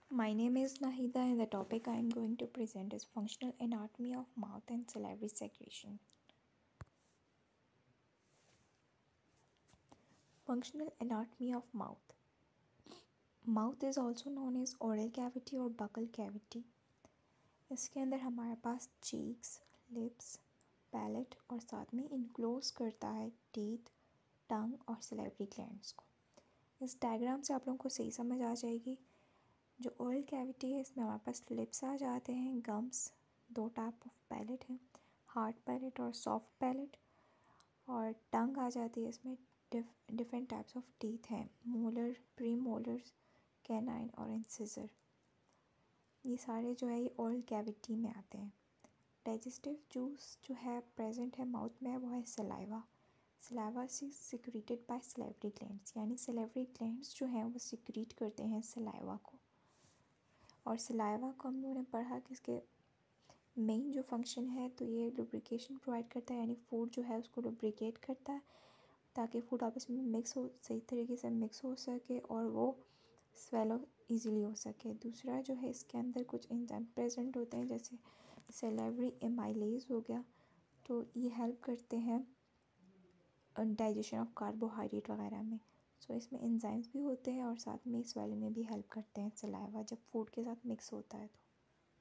My name is Nahida and the topic I am going to present is functional anatomy of mouth and salivary secretion. Functional anatomy of mouth. Mouth is also known as oral cavity और buccal cavity. इसके अंदर हमारे पास cheeks, lips, palate और साथ में enclose करता है teeth, tongue और salivary glands को. इस डायग्राम से आप लोगों को सही समझ आ जाएगी. जो ओरल कैविटी है इसमें हमारे पास लिप्स आ जाते हैं, गम्स, दो टाइप ऑफ पैलेट हैं, हार्ड पैलेट और सॉफ्ट पैलेट, और टंग आ जाती है. इसमें डिफरेंट टाइप्स ऑफ टीथ हैं, मोलर, प्री मोलर्स, कैनाइन और इंसिजर. ये सारे जो है ये ओरल कैविटी में आते हैं. डाइजेस्टिव जूस जो है प्रेजेंट है माउथ में वो है सलाइवा. सलाइवा से सिक्रीटेड बाय सलाइवरी ग्लैंड्स, यानी सलाइवरी ग्लैंड्स जो हैं वो सिक्रीट करते हैं सलाइवा को. और सलाइवा को हम लोगों ने पढ़ा कि इसके मेन जो फंक्शन है तो ये लुब्रिकेशन प्रोवाइड करता है, यानी फूड जो है उसको लुब्रिकेट करता है ताकि फूड आपस में मिक्स हो, सही तरीके से मिक्स हो सके और वो स्वेलो इजीली हो सके. दूसरा जो है इसके अंदर कुछ एंजाइम प्रेजेंट होते हैं जैसे सलाइवरी एमाइलेज हो गया, तो ये हेल्प करते हैं डाइजेशन ऑफ कार्बोहाइड्रेट वगैरह में. सो इसमें एंजाइम्स भी होते हैं और साथ में स्वेलिंग में भी हेल्प करते हैं सलाइवा जब फूड के साथ मिक्स होता है. तो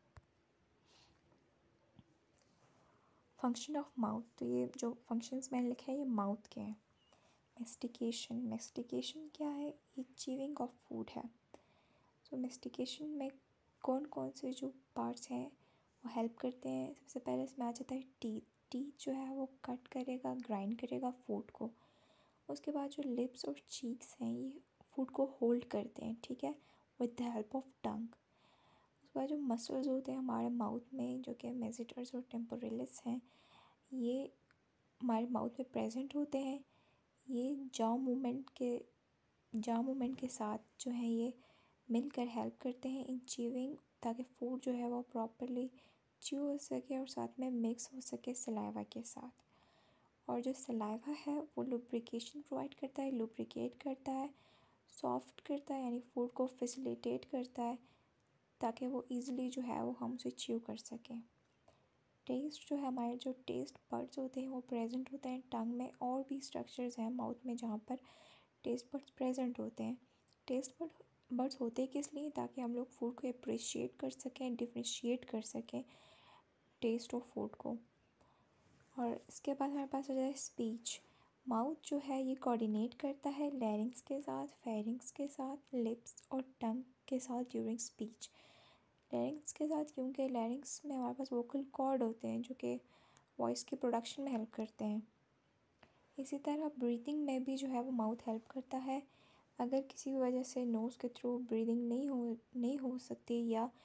फंक्शन ऑफ माउथ, तो ये जो फंक्शंस मैंने लिखे हैं ये माउथ के हैं. मेस्टिकेशन क्या है? ये चीविंग ऑफ फूड है. सो मेस्टिकेशन में कौन कौन से जो पार्ट्स हैं वो हेल्प करते हैं? सबसे पहले इसमें आ जाता है टीथ. टीथ जो है वो कट करेगा, ग्राइंड करेगा फूड को. उसके बाद जो लिप्स और चीक्स हैं ये फूड को होल्ड करते हैं, ठीक है, with the help of tongue. उसके बाद जो मसल्स होते हैं हमारे माउथ में जो कि मेसेटर्स और टेम्पोरलिस हैं, ये हमारे माउथ में प्रेजेंट होते हैं. ये जॉ मूवमेंट के साथ जो है ये मिलकर हेल्प करते हैं इन च्यूइंग, ताकि फूड जो है वो प्रॉपरली च्यू हो सके और साथ में मिक्स हो सके सलाइवा के साथ. और जो सलाइवा है वो लुब्रिकेशन प्रोवाइड करता है, लुब्रिकेट करता है, सॉफ्ट करता है, यानी फूड को फैसिलिटेट करता है ताकि वो ईज़िली जो है वो हम उसे च्यू कर सकें. टेस्ट जो है हमारे जो टेस्ट बड्स होते हैं वो प्रेजेंट होते हैं टंग में. और भी स्ट्रक्चर्स हैं माउथ में जहाँ पर टेस्ट बड्स प्रेजेंट होते हैं. टेस्ट बड्स होते किस लिए? ताकि हम लोग फूड को अप्रिशिएट कर सकें, डिफ्रेंशिएट कर सकें टेस्ट ऑफ फूड को. और इसके बाद हमारे पास आ जाए स्पीच. माउथ जो है ये कोऑर्डिनेट करता है लैरिंग्स के साथ, फेरिंग्स के साथ, लिप्स और टंग के साथ ड्यूरिंग स्पीच. लैरिंग्स के साथ क्योंकि लैरिंग्स में हमारे पास वोकल कॉर्ड होते हैं जो कि वॉइस की प्रोडक्शन में हेल्प करते हैं. इसी तरह ब्रीथिंग में भी जो है वो माउथ हेल्प करता है. अगर किसी वजह से नोज़ के थ्रू ब्रीदिंग नहीं हो सकती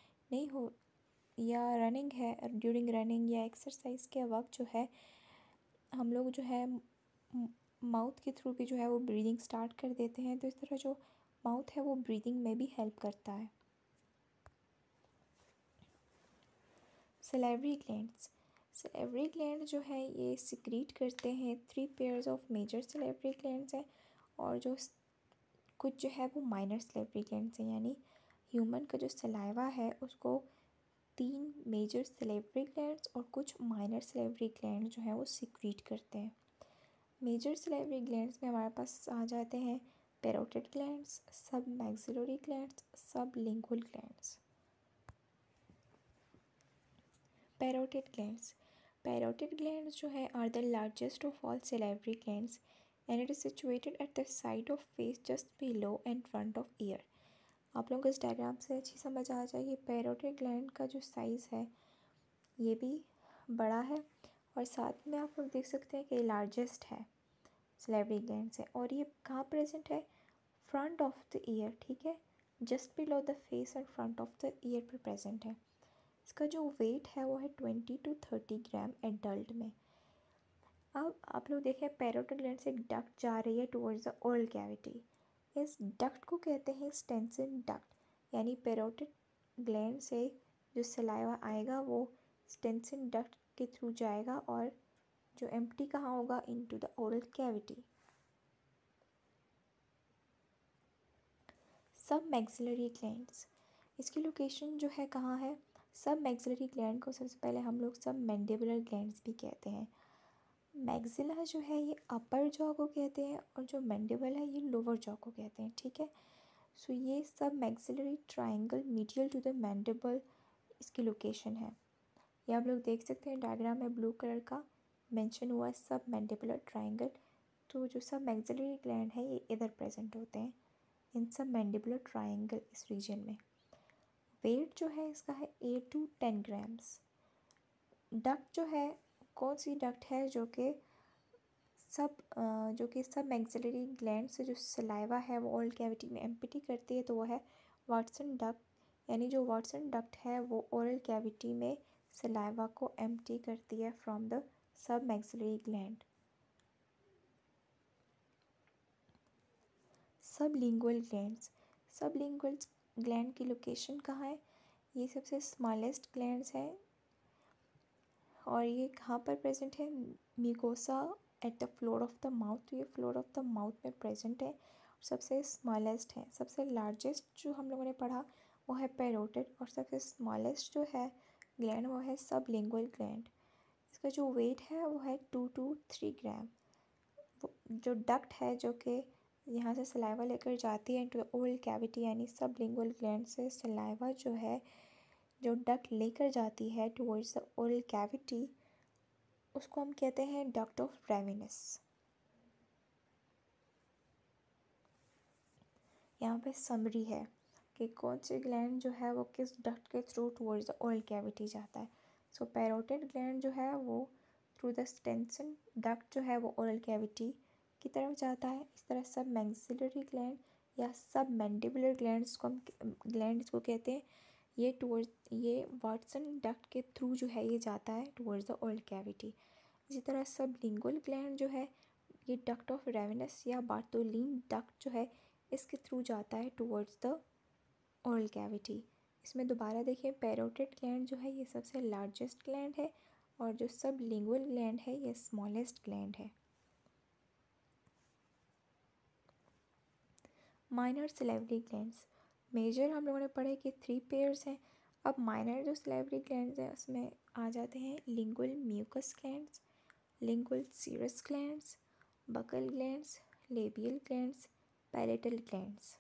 या रनिंग है, ड्यूरिंग रनिंग या एक्सरसाइज के वक्त जो है हम लोग जो है माउथ के थ्रू भी जो है वो ब्रीदिंग स्टार्ट कर देते हैं. तो इस तरह जो माउथ है वो ब्रीदिंग में भी हेल्प करता है. Salivary glands. सलाइवरी ग्लैंड जो है ये सिक्रीट करते हैं 3 pairs of major salivary glands हैं और जो कुछ जो है वो माइनर सलाइवरी ग्लैंड्स हैं. यानी ह्यूमन का जो सलाइवा है उसको 3 मेजर सलाइवरी ग्लैंड्स और कुछ माइनर सलाइवरी ग्लैंड जो है वो सिक्रीट करते हैं. मेजर सलाइवरी ग्लैंड्स में हमारे पास आ जाते हैं parotid glands, submaxillary glands, sublingual glands. Parotid glands जो है are the largest of all salivary glands and it is situated at the side of face just below and front of ear. आप लोगों को इस diagram से अच्छी समझ आ जाएगी. पैरोटिड ग्लैंड का जो साइज़ है ये भी बड़ा है और साथ में आप लोग देख सकते हैं कि लार्जेस्ट है सलाइवरी ग्लैंड से. और ये कहाँ प्रेजेंट है? फ्रंट ऑफ द ईयर, ठीक है, just below the face and front of the ear पर प्रेजेंट है. इसका जो वेट है वो है 20 to 30 ग्राम एडल्ट में. अब आप लोग देखें पैरोटिड ग्लैंड से एक डक्ट जा रही है टुवर्ड्स द ओरल कैविटी. इस डक्ट को कहते हैं स्टेंसिल डक्ट. यानी पैरोटिड ग्लैंड से जो सलाइवा आएगा वो स्टेंसिल डक्ट के थ्रू जाएगा और जो एम्प्टी कहाँ होगा? Into the oral cavity. Submaxillary glands. इसकी लोकेशन जो है कहाँ है, सब मैक्सिलरी ग्लैंड को सबसे पहले हम लोग सब मैंडिबुलर ग्लैंड्स भी कहते हैं। मैक्सिला जो है ये अपर जॉ को कहते हैं और जो मैंडिबल है ये लोअर जॉ को कहते हैं, ठीक है। सो ये submaxillary triangle medial to the mandible इसकी लोकेशन है। ये आप लोग देख सकते हैं डायग्राम में ब्लू कलर का मेंशन हुआ है सब मैंडिबुलर ट्राइंगल। तो जो सब मैक्सिलरी ग्लैंड है ये इधर प्रेजेंट होते हैं इन सब मैंडिबुलर ट्राइंगल इस रीजन में। वेट जो है इसका है 8 to 10 ग्राम्स। डक्ट जो है, कौन सी डक्ट है जो कि सब मैक्सिलरी ग्लैंड से जो सलाइवा है वो ओरल कैविटी में एम्प्टी करती है, तो वो है वाटसन डक्ट। यानी जो वाटसन डक्ट है वो ओरल कैविटी में सलाइवा को एम्प्टी करती है from the submaxillary gland. Sublingual glands, sublingual gland की लोकेशन कहाँ है, ये सबसे स्मॉलेस्ट ग्लैंड्स है और ये कहाँ पर प्रेजेंट है, mucosa at the floor of the mouth. तो ये फ्लोर ऑफ द माउथ में प्रेजेंट है, सबसे स्मॉलेस्ट है। सबसे लार्जेस्ट जो हम लोगों ने पढ़ा वो है पैरोटिड और सबसे स्मॉलेस्ट जो है ग्लैंड वो है सबलिंगुअल ग्लैंड। इसका जो वेट है वो है 2 to 3 ग्राम। जो डक्ट है जो कि यहाँ से सलाइवा लेकर जाती है इनटू द ओरल कैविटी, यानी सबलिंगुअल ग्लैंड से सलाइवा जो है जो डक्ट लेकर जाती है टुवर्ड्स द ओरल कैविटी, उसको हम कहते हैं डक्ट ऑफ रेवेनस। यहाँ पे समरी है कि कौन सी ग्लैंड जो है वो किस डक्ट के through towards the oral cavity जाता है। सो पैरोटिड ग्लैंड जो है वो थ्रू द स्टेंसन डक्ट जो है वो ओरल कैविटी की तरफ जाता है। इस तरह सब मैक्सिलरी ग्लैंड या सब मैंडिबुलर ग्लैंड्स को कहते हैं, ये वाटसन डक्ट के थ्रू जो है ये जाता है टुवर्ड्स द ओरल कैविटी। इसी तरह सब लिंगुअल ग्लैंड जो है ये डक्ट ऑफ रेवेनस या बार्टोलिन डक्ट जो है इसके थ्रू जाता है टुवर्ड्स द ओरल कैविटी। इसमें दोबारा देखिए पैरोटिड ग्लैंड जो है ये सबसे लार्जेस्ट ग्लैंड है और जो सब लिंगुअल ग्लैंड है ये स्मॉलेस्ट ग्लैंड है। माइनर सिलेवरी ग्लैंड्स, मेजर हम लोगों ने पढ़े कि 3 पेयर्स हैं। अब माइनर जो सिलेवरी ग्लैंड्स हैं उसमें आ जाते हैं lingual mucus glands, lingual serous glands, buccal glands, labial glands, palatal glands.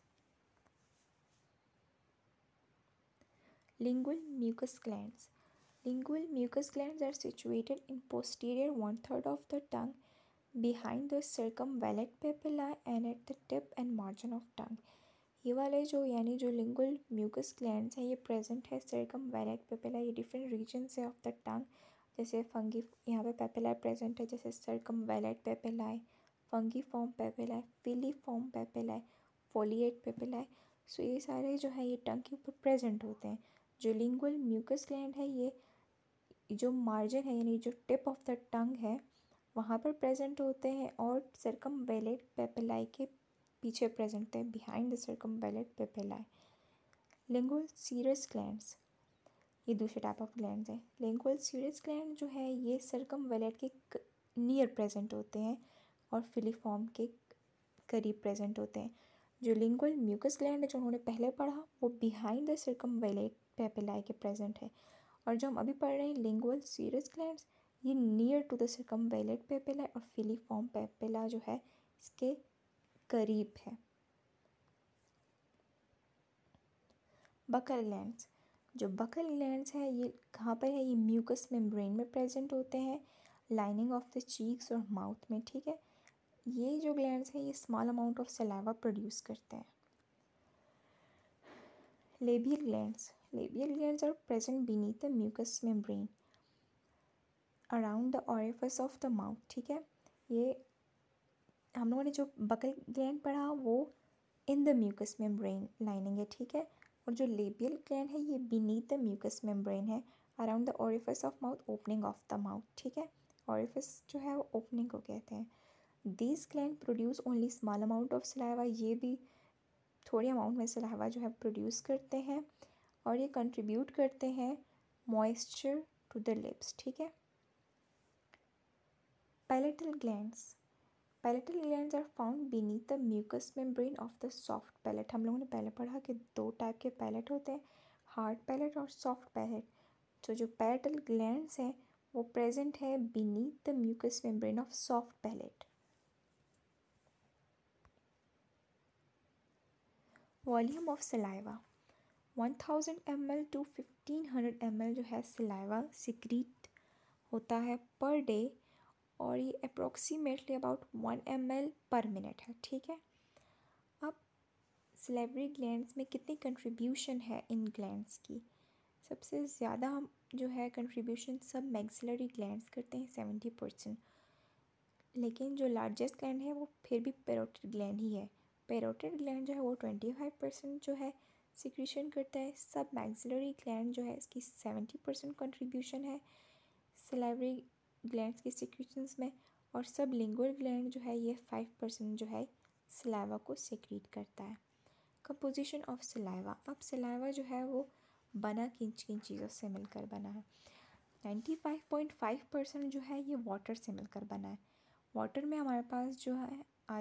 Lingual mucus glands. Lingual mucus glands are situated in posterior 1/3 of the tongue behind the circumvallate papillae and at the tip and margin of tongue. ये वाले जो यानी जो lingual mucus glands हैं ये present है circumvallate papillae, ये different regions है of the tongue। जैसे फंगी यहाँ पे papillae present है, जैसे circumvallate papillae, fungiform papillae, filiform papillae, foliate papillae। सो ये सारे जो है ये टंग के ऊपर प्रेजेंट होते हैं। जो लिंगुअल म्यूकस ग्लैंड है ये जो मार्जिन है यानी जो टिप ऑफ द टंग है वहाँ पर प्रेजेंट होते हैं और सर्कमवेलेट पेपिलाई के पीछे प्रेजेंट है, behind the circumvallate papillae. Lingual serous glands, ये दूसरे टाइप ऑफ ग्लैंड्स हैं। लिंगुअल सीरस ग्लैंड जो है ये सर्कमवेलेट के नियर प्रेजेंट होते हैं और फिलीफॉर्म के करीब प्रेजेंट होते हैं। जो लिंगुअल म्यूकस ग्लैंड है जो उन्होंने पहले पढ़ा वो बिहाइंड द सर्कमवेलेट पेपिलाई के प्रेजेंट है, और जो हम अभी पढ़ रहे हैं लिंगुअल सीरस ग्लैंड्स ये near to the circumvallate papilla और फिलीफॉर्म पेपिला जो है इसके करीब है। बकल ग्लैंड्स, जो बकल ग्लैंड्स है ये कहाँ पर है, ये म्यूकस मेम्ब्रेन में प्रेजेंट होते हैं, लाइनिंग ऑफ द चीक्स और माउथ में, ठीक है। ये जो ग्लैंड्स हैं ये small amount of saliva produce करते हैं। Labial glands, labial glands are present beneath the mucous membrane around the orifice of the mouth, ठीक है। ये हम लोगों ने जो बकल ग्लैंड पढ़ा वो in the mucous membrane lining है, ठीक है। और जो लेबियल ग्लैंड है ये बीनीथ द म्यूकस मेम्ब्रेन है around the orifice of mouth, opening of the mouth, ठीक है। ऑरिफिस जो है वो ओपनिंग को कहते हैं। This gland produce only small amount of saliva, ये भी थोड़ी अमाउंट में सलाइवा जो है प्रोड्यूस करते हैं और ये कंट्रीब्यूट करते हैं मॉइस्चर टू द लिप्स, ठीक है। Palatal glands, palatal glands are found beneath the mucous membrane of the soft palate. हम लोगों ने पहले पढ़ा कि 2 टाइप के पैलेट होते हैं, हार्ड पैलेट और सॉफ्ट पैलेट। तो जो पैलेटल ग्लैंड्स हैं वो प्रेजेंट है beneath the mucous membrane of soft palate. Volume of saliva 1000 ml to 1500 ml जो है सलाइवा सिक्रीट होता है पर डे, और ये approximately about 1 ml per minute है, ठीक है। अब सलेवरी ग्लैंड्स में कितनी कंट्रीब्यूशन है इन ग्लैंड्स की? सबसे ज़्यादा हम जो है कंट्रीब्यूशन सब मैक्सिलरी ग्लैंड्स करते हैं 70%, लेकिन जो लार्जेस्ट ग्लैंड है वो फिर भी पैरोटिड ग्लैंड ही है। पैरोटिड ग्लैंड जो है वो 25% जो है सिक्रीशन करता है। सब मैक्सिलरी ग्लैंड जो है इसकी 70% कंट्रीब्यूशन है सलाइवरी ग्लैंड्स की सिक्रीशंस में, और सब लिंगुअल ग्लैंड जो है ये 5% जो है सलाइवा को सिक्रीट करता है। Composition of saliva. अब सलाइवा जो है वो बना किन किन चीज़ों से मिलकर बना है? 95.5% जो है ये वाटर से मिलकर बना है। वाटर में हमारे पास जो है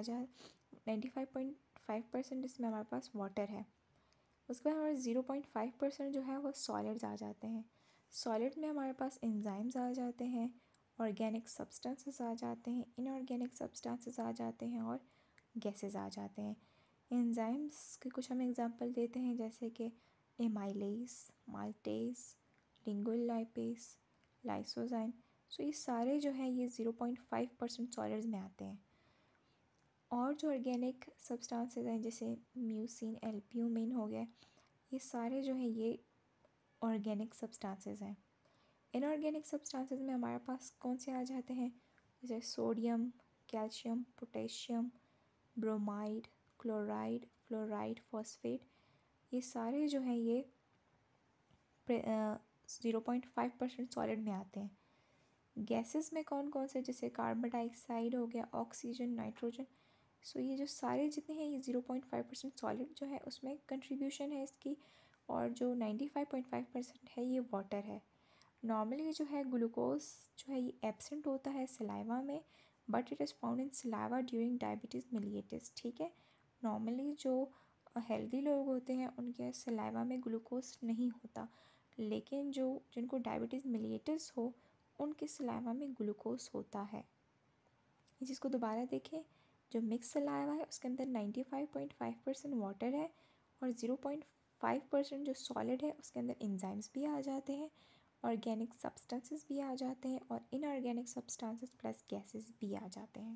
95.5% इसमें हमारे पास वाटर है। उसके बाद हमारे 0.5% जो है वो सॉलिड्स आ जाते हैं। सॉलिड में हमारे पास एंजाइम्स आ जाते हैं, ऑर्गेनिक सब्सटेंसेस आ जाते हैं, इनऑर्गेनिक सब्सटेंसेस आ जाते हैं, और गैसेस आ जाते हैं। एंजाइम्स के कुछ हम एग्जांपल देते हैं जैसे कि amylase, maltase, lingual lipase, lysozyme. So ये सारे जो हैं ये 0.5% सॉलिड्स में आते हैं। और जो ऑर्गेनिक सब्सटेंसेस हैं जैसे म्यूसिन, एल्ब्यूमिन हो गया, ये सारे जो हैं ये ऑर्गेनिक सब्सटेंसेस हैं। इनऑर्गेनिक सब्सटेंसेस में हमारे पास कौन से आ जाते हैं? जैसे sodium, calcium, potassium, bromide, chloride, fluoride, phosphate, ये सारे जो हैं ये 0.5% सॉलिड में आते हैं। गैसेस में कौन कौन से? जैसे कार्बन डाइऑक्साइड हो गया, ऑक्सीजन, नाइट्रोजन। सो ये जो सारे जितने हैं ये 0.5% सॉलिड जो है उसमें कंट्रीब्यूशन है इसकी, और जो 95.5% है ये वाटर है। नॉर्मली जो है ग्लूकोज जो है ये एब्सेंट होता है सलाइवा में, but it is found in saliva during diabetes mellitus, ठीक है। नॉर्मली जो हेल्दी लोग होते हैं उनके सलाइवा में ग्लूकोज नहीं होता, लेकिन जिनको डायबिटीज़ मिलिएटिस हो उनके सलाइवा में ग्लूकोज होता है। इस चीज़ को दोबारा देखें, जो मिक्स सलाइवा है उसके अंदर 95.5% वाटर है, और 0.5% जो सॉलिड है उसके अंदर एंजाइम्स भी आ जाते हैं, ऑर्गेनिक सब्सटेंसेस भी आ जाते हैं, और इनऑर्गेनिक सब्सटेंसेस प्लस गैसेस भी आ जाते हैं।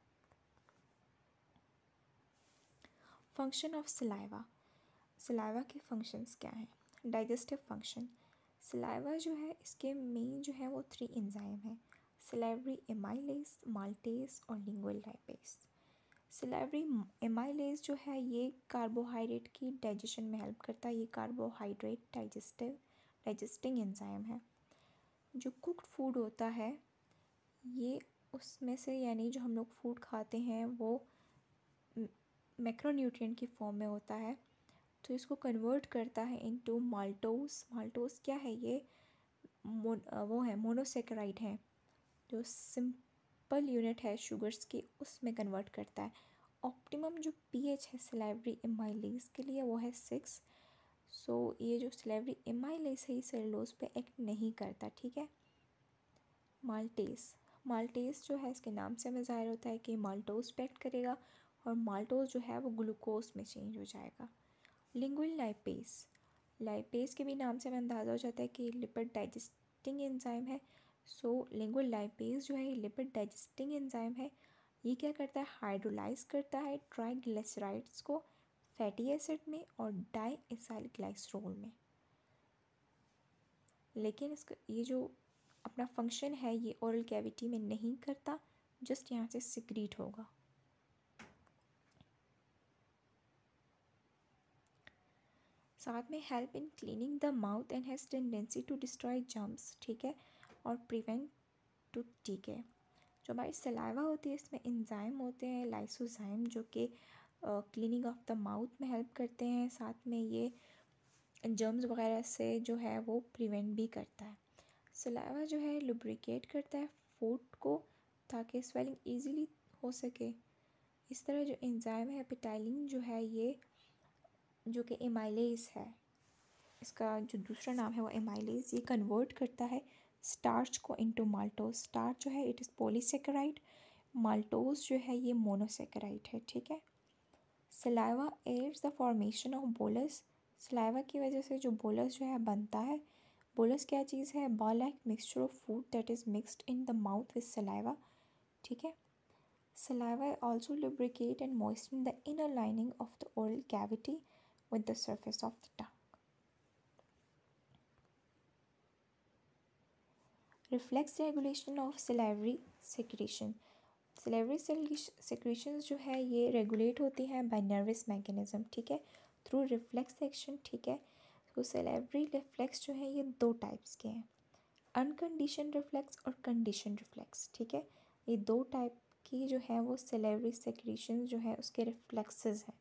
Function of saliva. सलाइवा के फंक्शंस क्या हैं? Digestive function. सलाइवा जो है इसके मेन जो है वो 3 एंजाइम हैं, सलाइवरी एमाइलेज, माल्टेज और लिंगुअल लाइपेज। सलाइवरी एमाइलेज जो है ये कार्बोहाइड्रेट की डाइजेशन में हेल्प करता है। ये कार्बोहाइड्रेट डाइजेस्टिंग एंजाइम है। जो कुक्ड फूड होता है ये उसमें से, यानी जो हम लोग फूड खाते हैं वो मैक्रोन्यूट्रिएंट की फॉर्म में होता है, तो इसको कन्वर्ट करता है इनटू माल्टोज। माल्टोज क्या है? ये वो है मोनोसेकेराइड है, जो सिंपल यूनिट है शुगर्स की उसमें कन्वर्ट करता है। ऑप्टिमम जो पीएच है सलाइवरी एमाइलेज के लिए वो है 6। सो ये जो सलाइवरी एमाइलेज है ये सेलुलोज पे एक्ट नहीं करता, ठीक है। माल्टेज जो है इसके नाम से हमें ज़ाहिर होता है कि माल्टोज पे एक्ट करेगा, और माल्टोज जो है वो ग्लूकोज में चेंज हो जाएगा। लिंगुअल लाइपेज के भी नाम से हमें अंदाज़ा हो जाता है कि लिपिड डाइजेस्टिंग एंजाइम है। सो लिंगुअल लाइपेज जो है ये लिपिड डाइजेस्टिंग एंजाइम है। ये क्या करता है? हाइड्रोलाइज करता है ट्राइग्लिसराइड्स को फैटी एसिड में और डाई एसाइल ग्लाइसरोल में। लेकिन इसका ये जो अपना फंक्शन है ये ओरल कैविटी में नहीं करता, जस्ट यहाँ से सिक्रीट होगा। साथ में help in cleaning the mouth and has tendency to destroy germs, ठीक है, और प्रिवेंट टू टीके। जो हमारी सलाइवा होती है इसमें एंजाइम होते हैं लाइसोजाइम, जो कि क्लीनिंग ऑफ द माउथ में हेल्प करते हैं। साथ में ये जर्म्स वगैरह से जो है वो प्रिवेंट भी करता है। सलाइवा जो है लुब्रिकेट करता है फूड को ताकि स्वेलिंग ईजीली हो सके। इस तरह जो एंजाइम है एपिटाइलिन जो है ये, जो कि एमाइलेज है, इसका जो दूसरा नाम है वो एमाइलेज, ये कन्वर्ट करता है स्टार्च को इनटू माल्टोज। स्टार्च जो है इट इज़ पॉलीसेकेराइड, माल्टोज जो है ये मोनोसेकेराइड है, ठीक है। Saliva aids the formation of bolus, saliva की वजह से जो बोलस जो है बनता है। बोलस क्या चीज़ है? Ball like mixture of food that is mixed in the mouth with saliva, ठीक है। Saliva also lubricate and moisten the inner lining of the oral cavity with the surface of the tongue. Reflex regulation of salivary secretion. Salivary secretions जो है ये regulate होती हैं bye nervous mechanism, ठीक है, through reflex action, ठीक है। तो salivary रिफ्लेक्स जो है ये दो टाइप्स के हैं, अनकंडीशन रिफ्लेक्स और कंडीशन रिफ्लेक्स, ठीक है। ये दो टाइप की जो है वो salivary secretion जो है उसके रिफ्लेक्सेस हैं।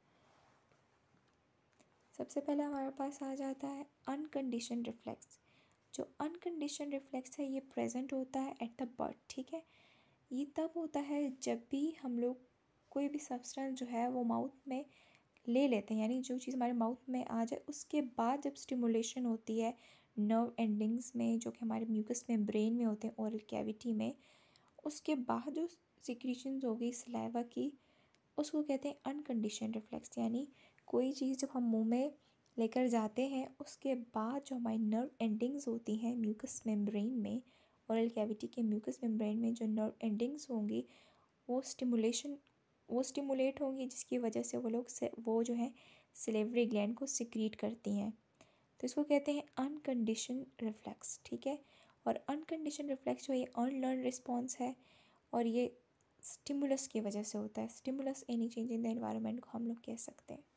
सबसे पहले हमारे पास आ जाता है अनकंडीशन रिफ्लेक्स। जो अनकंडीशन रिफ्लेक्स है ये प्रेजेंट होता है एट द बर्थ, ठीक है। ये तब होता है जब भी हम लोग कोई भी सब्सटेंस जो है वो माउथ में ले लेते हैं, यानी जो चीज़ हमारे माउथ में आ जाए उसके बाद जब स्टिमुलेशन होती है नर्व एंडिंग्स में जो कि हमारे म्यूकस में ब्रेन में होते हैं ओरल कैविटी में, उसके बाद जो सिक्रीशंस होगी सलाइवा की उसको कहते हैं अनकंडीशन रिफ्लेक्स। यानी कोई चीज़ जब हम मुंह में लेकर जाते हैं उसके बाद जो हमारी नर्व एंडिंग्स होती हैं म्यूकस मेम्ब्रेन में, ओरल कैविटी के म्यूकस मेम्ब्रेन में जो नर्व एंडिंग्स होंगी वो स्टिमुलेट होंगी, जिसकी वजह से वो जो है सिलेवरी ग्लैंड को सिक्रीट करती हैं। तो इसको कहते हैं अनकंडीशन रिफ्लेक्स, ठीक है। और अनकंडीशन रिफ्लेक्स जो ये अनलर्न रिस्पॉन्स है और ये स्टिमुलस की वजह से होता है। Stimulus any change in the environment को हम लोग कह सकते हैं।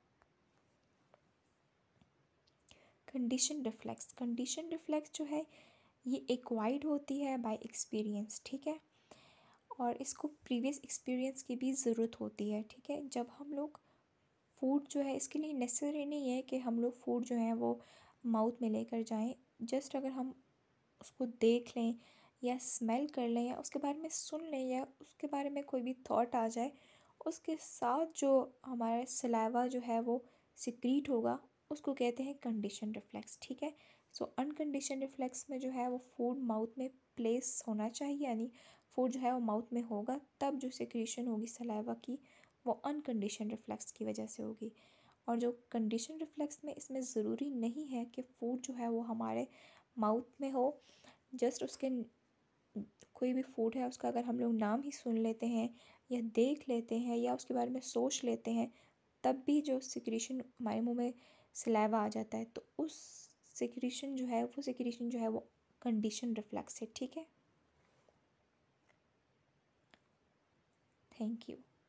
कंडीशन रिफ्लेक्स, कंडीशन रिफ्लेक्स जो है ये एक्वायर्ड होती है बाय एक्सपीरियंस, ठीक है। और इसको प्रीवियस एक्सपीरियंस की भी ज़रूरत होती है, ठीक है। जब हम लोग फूड जो है, इसके लिए नेसेसरी नहीं है कि हम लोग फूड जो है वो माउथ में लेकर जाएं, जस्ट अगर हम उसको देख लें या स्मेल कर लें या उसके बारे में सुन लें या उसके बारे में कोई भी थॉट आ जाए, उसके साथ जो हमारा सलाइवा जो है वो सिक्रीट होगा उसको कहते हैं कंडीशन रिफ्लेक्स, ठीक है। सो अनकंडीशन रिफ्लेक्स में जो है वो फूड माउथ में प्लेस होना चाहिए, यानी फूड जो है वो माउथ में होगा तब जो सिक्रीशन होगी सलाइवा की वो अनकंडीशन रिफ्लेक्स की वजह से होगी। और जो कंडीशन रिफ्लेक्स में इसमें ज़रूरी नहीं है कि फूड जो है वो हमारे माउथ में हो, जस्ट उसके कोई भी फूड है उसका अगर हम लोग नाम ही सुन लेते हैं या देख लेते हैं या उसके बारे में सोच लेते हैं तब भी जो सिक्रीशन हमारे मुंह में सलाइवा आ जाता है, तो उस सिक्रीशन जो है वो कंडीशन रिफ्लेक्स है, ठीक है। Thank you.